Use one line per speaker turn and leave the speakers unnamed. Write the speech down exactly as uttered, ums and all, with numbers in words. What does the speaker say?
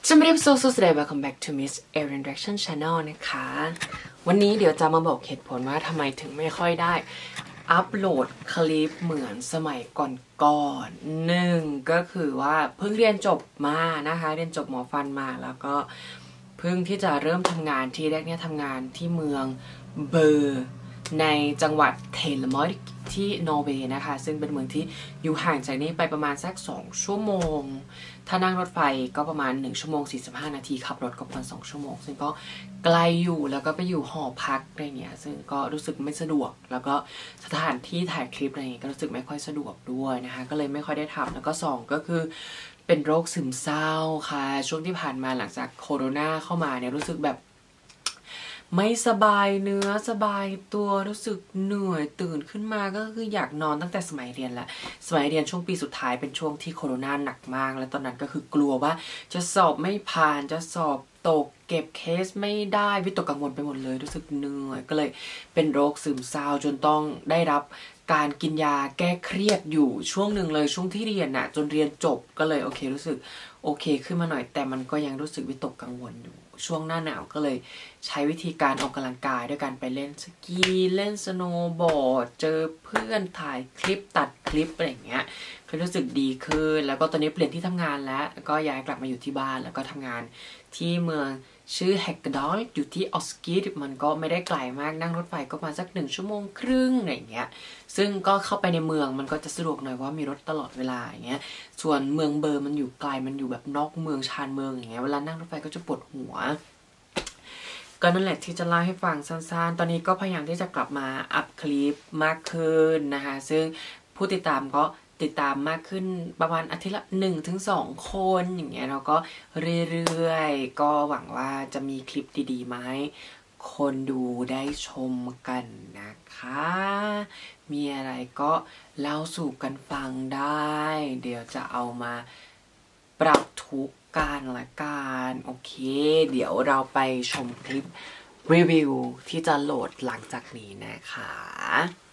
สวัสดีครับ so today welcome back to Miss Erin Reaction Channel นะคะวันนี้เดี๋ยวจะมาบอกเหตุผลว่าทำไมถึงไม่ค่อยได้อัปโหลดคลิปเหมือนสมัยก่อนๆหนึ่งก็คือว่าเพิ่งเรียนจบมานะคะเรียนจบหมอฟันมาแล้วก็เพิ่งที่จะเริ่มทำงานที่แรกเนี่ยทำงานที่เมืองเบอร์ในจังหวัดเทเลมอร์ที่นอร์เวย์นะคะซึ่งเป็นเมืองที่อยู่ห่างจากนี้ไปประมาณสักสองชั่วโมงถ้านั่งรถไฟก็ประมาณหนึ่งชั่วโมงสี่สิบห้านาทีขับรถก็ประมาณสองชั่วโมงซึ่งก็ไกลอยู่แล้วก็ไปอยู่หอพักอะไรเงี้ยซึ่งก็รู้สึกไม่สะดวกแล้วก็สถานที่ถ่ายคลิปอะไรเงี้ยก็รู้สึกไม่ค่อยสะดวกด้วยนะคะก็เลยไม่ค่อยได้ทำแล้วก็สองก็คือเป็นโรคซึมเศร้าค่ะช่วงที่ผ่านมาหลังจากโควิดเข้ามาเนี่ยรู้สึกแบบไม่สบายเนื้อสบายตัวรู้สึกเหนื่อยตื่นขึ้นมาก็คืออยากนอนตั้งแต่สมัยเรียนแหละสมัยเรียนช่วงปีสุดท้ายเป็นช่วงที่โควิดหนักมากแล้วตอนนั้นก็คือกลัวว่าจะสอบไม่ผ่านจะสอบตกเก็บเคสไม่ได้วิตกกังวลไปหมดเลยรู้สึกเหนื่อยก็เลยเป็นโรคซึมเศร้าจนต้องได้รับการกินยาแก้เครียดอยู่ช่วงหนึ่งเลยช่วงที่เรียนน่ะจนเรียนจบก็เลยโอเครู้สึกโอเคขึ้นมาหน่อยแต่มันก็ยังรู้สึกวิตกกังวลอยู่ช่วงหน้าหนาวก็เลยใช้วิธีการออกกำลังกายด้วยการไปเล่นสกีเล่นสโนว์บอร์ดเจอเพื่อนถ่ายคลิปตัดคลิปอะไรอย่างเงี้ยก็รู้สึกดีขึ้นแล้วก็ตอนนี้เปลี่ยนที่ทำงานแล้วก็ย้ายกลับมาอยู่ที่บ้านแล้วก็ทำงานที่เมืองชื่อแฮกดอลอยู่ที่ออสกิดมันก็ไม่ได้ไกลมากนั่งรถไฟก็มาสักหนึ่งชั่วโมงครึ่งอะไรอย่างเงี้ยซึ่งก็เข้าไปในเมืองมันก็จะสะดวกหน่อยว่ามีรถตลอดเวลาอย่างเงี้ยส่วนเมืองเบอร์มันอยู่ไกลมันอยู่แบบนอกเมืองชานเมืองอย่างเงี้ยเวลานั่งรถไฟก็จะปวดหัวก็นั่นแหละที่จะเล่าให้ฟังสั้นๆตอนนี้ก็พยายามที่จะกลับมาอัพคลิปมากขึ้นนะคะซึ่งผู้ติดตามก็ติดตามมากขึ้นประมาณอาทิตย์ละหนึ่งถึงสองคนอย่างเงี้ยเราก็เรื่อยๆก็หวังว่าจะมีคลิปดีๆมาให้คนดูได้ชมกันนะคะมีอะไรก็เล่าสู่กันฟังได้เดี๋ยวจะเอามาปรับทุกการละกันโอเคเดี๋ยวเราไปชมคลิปรีวิวที่จะโหลดหลังจากนี้นะคะ